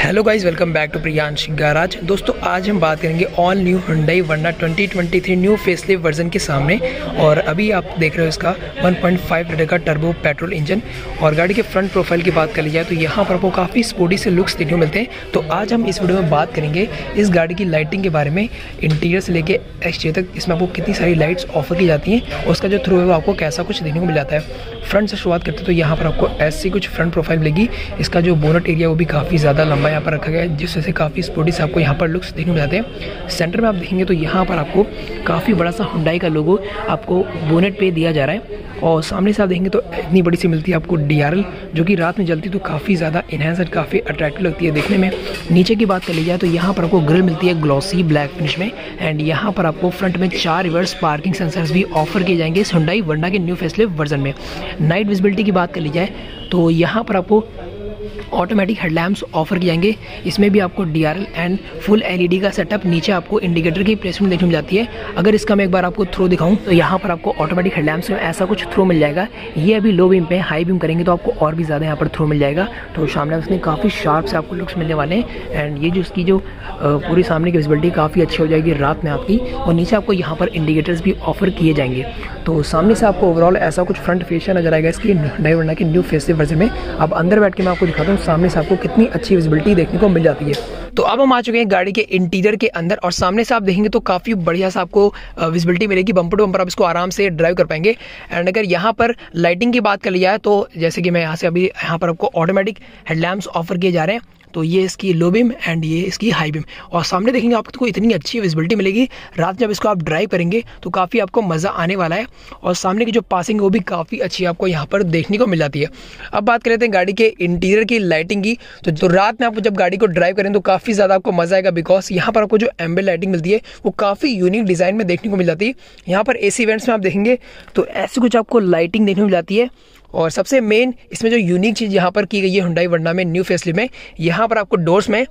Hello guys, welcome back to Priyansh garage. दोस्तों आज हम बात करेंगे all new Hyundai Verna 2023 new facelift version के सामने। और अभी आप देख रहे हो इसका 1.5 लीटर का टर्बो पेट्रोल इंजन। और गाड़ी के फ्रंट प्रोफाइल की बात कर ली जाए तो यहाँ पर आपको काफ़ी स्पोर्टी से लुक्स देखने को मिलते हैं। तो आज हम इस वीडियो में बात करेंगे इस गाड़ी की लाइटिंग के बारे में, इंटीरियर से लेके एक्सटीरियर तक इसमें आपको कितनी सारी लाइट्स ऑफर की जाती हैं और उसका जो थ्रू है वो आपको कैसा कुछ देखने को मिल जाता है। फ्रंट से शुरुआत करते हैं तो यहाँ पर आपको ऐसी कुछ फ्रंट प्रोफाइल मिलेगी। इसका जो बोनट एरिया वो भी काफ़ी ज़्यादा लंबा यहाँ पर रखा गया है, जिस वजह से काफ़ी स्पोर्टी से आपको यहाँ पर लुक्स देखने को मिल जाते हैं। सेंटर में आप देखेंगे तो यहाँ पर आपको काफ़ी बड़ा सा Hyundai का लोगो आपको बोनेट पे दिया जा रहा है। और सामने से आप देखेंगे तो इतनी बड़ी सी मिलती है आपको DRL, जो कि रात में जलती तो काफ़ी ज़्यादा इनहेंस और काफ़ी अट्रैक्टिव लगती है देखने में। नीचे की बात कर ली जाए तो यहाँ पर आपको ग्रिल मिलती है ग्लॉसी ब्लैक फिनिश में। एंड यहाँ पर आपको फ्रंट में 4 रिवर्स पार्किंग सेंसर्स भी ऑफर किए जाएंगे इस Hyundai वर्ना के न्यू फेसलिफ्ट वर्जन में। नाइट विजिबिलिटी की बात कर ली जाए तो यहाँ पर आपको ऑटोमेटिक हेडलैम्प्स ऑफर किए जाएंगे। इसमें भी आपको DRL एंड फुल LED का सेटअप, नीचे आपको इंडिकेटर की प्लेसमेंट देखने को मिल जाती है। अगर इसका मैं एक बार आपको थ्रो दिखाऊं तो यहाँ पर आपको ऑटोमेटिक हेडलैम्प्स में ऐसा कुछ थ्रो मिल जाएगा। ये अभी लो बीम पे, हाई बीम करेंगे तो आपको और भी ज़्यादा यहाँ पर थ्रो मिल जाएगा। तो सामने उसने काफ़ी शार्प से आपको लुक्स मिलने वाले हैं। एंड ये जो इसकी जो पूरी सामने की विजिबिलिटी काफ़ी अच्छी हो जाएगी रात में आपकी। और नीचे आपको यहाँ पर इंडिकेटर्स भी ऑफर किए जाएंगे। तो सामने से आपको ओवरऑल ऐसा कुछ फ्रंट फेशियल नजर आएगा इसकी Hyundai वर्ना के न्यू फेसलिफ्ट वर्जन में। अब अंदर बैठ के मैं आपको दिखाता हूँ सामने से आपको कितनी अच्छी विजिबिलिटी देखने को मिल जाती है। तो अब हम आ चुके हैं गाड़ी के इंटीरियर के अंदर और सामने से आप देखेंगे तो काफ़ी बढ़िया सा आपको विजिबिलिटी मिलेगी। बम्पर टू बम्पर आप इसको आराम से ड्राइव कर पाएंगे। एंड अगर यहाँ पर लाइटिंग की बात कर ली जाए तो जैसे कि मैं यहाँ से अभी यहाँ पर आपको ऑटोमेटिक हेडलैम्प्स ऑफर किए जा रहे हैं। तो ये इसकी लो बीम एंड ये इसकी हाई बीम। और सामने देखेंगे आपको इतनी अच्छी विजिबिलिटी मिलेगी रात जब इसको आप ड्राइव करेंगे तो काफ़ी आपको मज़ा आने वाला है। और सामने की जो पासिंग है वो भी काफ़ी अच्छी आपको यहाँ पर देखने को मिल जाती है। अब बात कर लेते हैं गाड़ी के इंटीरियर की लाइटिंग की। तो रात में आप जब गाड़ी को ड्राइव करें तो काफ़ी ज़्यादा आपको मज़ा आएगा, बिकॉज यहाँ पर आपको जो एम्बिएंट लाइटिंग मिलती है वो काफ़ी यूनिक डिज़ाइन में देखने को मिल जाती है। यहाँ पर AC वेंट्स में आप देखेंगे तो ऐसी कुछ आपको लाइटिंग देखने को मिल जाती है। और सबसे मेन इसमें जो यूनिक चीज़ यहाँ पर की गई है Hyundai वर्ना में न्यू फेसलिफ्ट में, यहाँ पर आपको डोर्स में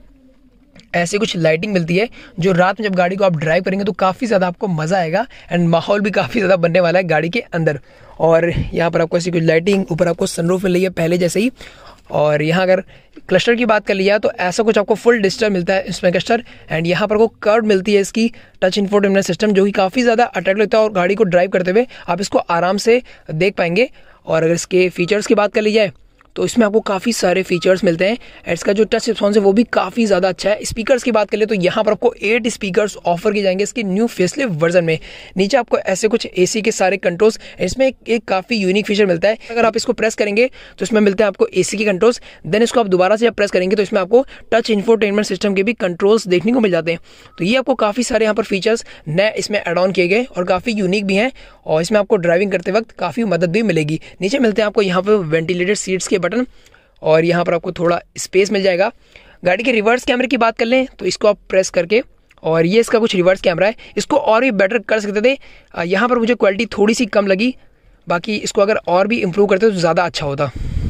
ऐसी कुछ लाइटिंग मिलती है जो रात में जब गाड़ी को आप ड्राइव करेंगे तो काफ़ी ज़्यादा आपको मज़ा आएगा। एंड माहौल भी काफ़ी ज़्यादा बनने वाला है गाड़ी के अंदर। और यहाँ पर आपको ऐसी कुछ लाइटिंग, ऊपर आपको सनरूफ मिल रही है पहले जैसे ही। और यहाँ अगर क्लस्टर की बात कर लिया तो ऐसा कुछ आपको फुल डिजिटल मिलता है इसमें क्लस्टर। एंड यहाँ पर आपको कर्व मिलती है इसकी टच इंफोटेनमेंट सिस्टम, जो कि काफ़ी ज़्यादा अट्रैक्टिव लगता है और गाड़ी को ड्राइव करते हुए आप इसको आराम से देख पाएंगे। और अगर इसके फीचर्स की बात कर ली जाए तो इसमें आपको काफ़ी सारे फीचर्स मिलते हैं। इसका जो टच रिस्पॉन्स है वो भी काफ़ी ज़्यादा अच्छा है। स्पीकर्स की बात कर ले तो यहाँ पर आपको 8 स्पीकर्स ऑफर किए जाएंगे इसके न्यू फेसलिफ्ट वर्जन में। नीचे आपको ऐसे कुछ AC के सारे कंट्रोल्स, इसमें एक काफ़ी यूनिक फीचर मिलता है। अगर आप इसको प्रेस करेंगे तो इसमें मिलते हैं आपको AC के कंट्रोल्स। देन इसको आप दोबारा से जब प्रेस करेंगे तो इसमें आपको टच इंफोटेनमेंट सिस्टम के भी कंट्रोल्स देखने को मिल जाते हैं। तो ये आपको काफ़ी सारे यहाँ पर फीचर्स नए इसमें एड ऑन किए गए और काफ़ी यूनिक भी हैं। और इसमें आपको ड्राइविंग करते वक्त काफ़ी मदद भी मिलेगी। नीचे मिलते हैं आपको यहाँ पर वेंटिलेटेड सीट्स के बटन और यहाँ पर आपको थोड़ा स्पेस मिल जाएगा। गाड़ी के रिवर्स कैमरे की बात कर लें तो इसको आप प्रेस करके, और ये इसका कुछ रिवर्स कैमरा है, इसको और भी बेटर कर सकते थे। यहाँ पर मुझे क्वालिटी थोड़ी सी कम लगी, बाकी इसको अगर और भी इम्प्रूव करते तो ज़्यादा अच्छा होता।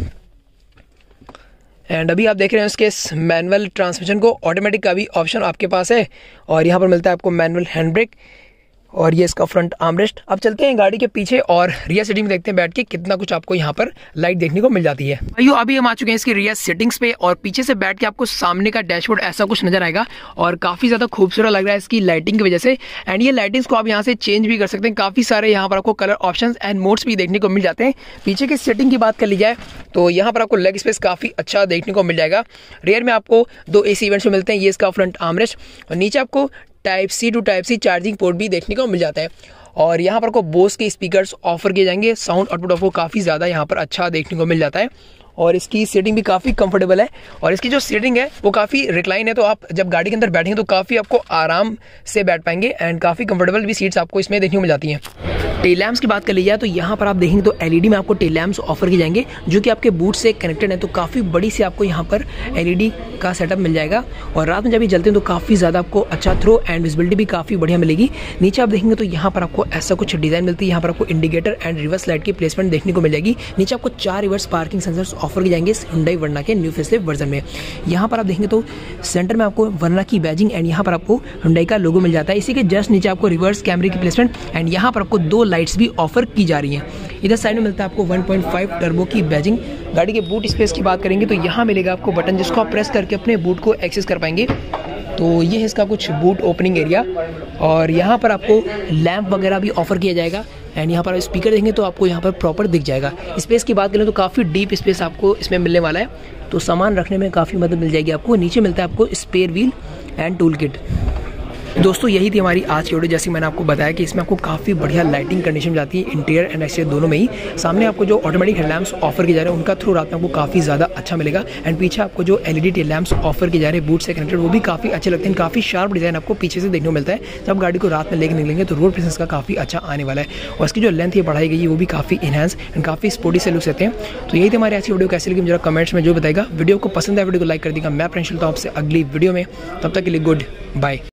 एंड अभी आप देख रहे हैं इसके मैनुअल ट्रांसमिशन को, ऑटोमेटिक का भी ऑप्शन आपके पास है। और यहाँ पर मिलता है आपको मैनुअल हैंड ब्रेक और ये इसका फ्रंट आर्मरेस्ट। अब चलते हैं गाड़ी के पीछे और रियर सीटिंग में देखते हैं बैठ के कितना कुछ आपको यहाँ पर लाइट देखने को मिल जाती है। भाइयों अभी हम आ चुके हैं इसकी रियर सेटिंग्स पे और पीछे से बैठ के आपको सामने का डैशबोर्ड ऐसा कुछ नजर आएगा और काफी ज्यादा खूबसूरत लग रहा है इसकी लाइटिंग की वजह से। एंड ये लाइटिंग्स को आप यहाँ से चेंज भी कर सकते हैं। काफी सारे यहाँ पर आपको कलर ऑप्शन एंड मोड्स भी देखने को मिल जाते हैं। पीछे की सेटिंग की बात कर ली जाए तो यहाँ पर आपको लेग स्पेस काफी अच्छा देखने को मिल जाएगा। रियर में आपको 2 AC वेंट्स मिलते हैं, ये इसका फ्रंट आर्मरेस्ट। और नीचे आपको Type-C to Type-C charging port भी देखने को मिल जाता है। और यहाँ पर आपको बोस के स्पीकर्स ऑफर किए जाएंगे। साउंड आउटपुट आपको काफ़ी ज़्यादा यहाँ पर अच्छा देखने को मिल जाता है। और इसकी सीटिंग भी काफ़ी कंफर्टेबल है और इसकी जो सीटिंग है वो काफ़ी रिक्लाइन है। तो आप जब गाड़ी के अंदर बैठेंगे तो काफ़ी आपको आराम से बैठ पाएंगे एंड काफ़ी कंफर्टेबल भी सीट्स आपको इसमें देखने को मिल जाती हैं। टेल लैम्प्स की बात कर ली जाए तो यहाँ पर आप देखेंगे तो LED में आपको टेल लैम्प्स ऑफर किए जाएंगे जो कि आपके बूट से कनेक्टेड है। तो काफ़ी बड़ी से आपको यहाँ पर LED का सेटअप मिल जाएगा और रात में जब ये जलते हैं तो काफ़ी ज़्यादा आपको अच्छा थ्रो एंड विजिबिलिटी भी काफ़ी बढ़िया मिलेगी। नीचे आप देखेंगे तो यहाँ पर आपको ऐसा कुछ डिज़ाइन मिलती है। यहाँ पर आपको इंडिकेटर एंड रिवर्स लाइट की प्लेसमेंट देखने को मिल जाएगी। नीचे आपको 4 रिवर्स पार्किंग सेंसर्स ऑफर किए जाएंगे इस Hyundai वर्ना के न्यू फेसलिफ्ट वर्जन में। यहाँ पर आप देखेंगे तो सेंटर में आपको वर्ना की बैजिंग एंड यहाँ पर आपको Hyundai का लोगो मिल जाता है। इसी के जस्ट नीचे आपको रिवर्स कैमरे की प्लेसमेंट एंड यहाँ पर आपको 2 लाइट्स भी ऑफर की जा रही हैं। इधर साइड में मिलता है आपको 1.5 टर्बो की बैजिंग। गाड़ी के बूट स्पेस की बात करेंगे तो यहाँ मिलेगा आपको बटन जिसको आप प्रेस करके अपने बूट को एक्सेस कर पाएंगे। तो ये है इसका कुछ बूट ओपनिंग एरिया और यहाँ पर आपको लैंप वगैरह भी ऑफर किया जाएगा एंड यहाँ पर स्पीकर देखेंगे तो आपको यहाँ पर प्रॉपर दिख जाएगा। स्पेस की बात करें तो काफ़ी डीप स्पेस आपको इसमें मिलने वाला है, तो सामान रखने में काफ़ी मदद मिल जाएगी आपको। नीचे मिलता है आपको spare wheel and tool kit. दोस्तों यही थी हमारी आज की वीडियो। जैसे मैंने आपको बताया कि इसमें आपको काफ़ी बढ़िया लाइटिंग कंडीशन मिल जाती है इंटीरियर एंड एक्सटीरियर दोनों में ही। सामने आपको जो ऑटोमेटिक हेडलैम्प्स ऑफर किए जा रहे हैं उनका थ्रू रात में आपको काफ़ी ज़्यादा अच्छा मिलेगा एंड पीछे आपको जो LED टेल लैम्प्स ऑफर किए जा रहे हैं बूट से कनेक्टेड वो भी काफ़ी अच्छे लगते हैं। काफ़ी शार्प डिज़ाइन आपको पीछे से देखने को मिलता है। जब गाड़ी को रात में लेकर निकलेंगे तो रोड प्रेजेंस का काफ़ी अच्छा आने वाला है और इसकी जो लेंथ ये बढ़ाई गई है वो भी काफ़ी इनहेंस एंड काफ़ी स्पोर्टी से लुक्स रहते हैं। तो यही थी हमारी आज की वीडियो। कैसी लगी मुझे कमेंट्स में जो बताएगा। वीडियो को पसंद है वीडियो को लाइक कर देगा। मैं प्रिंस मिलता हूं आपसे अगली वीडियो में, तब तक के लिए गुड बाय।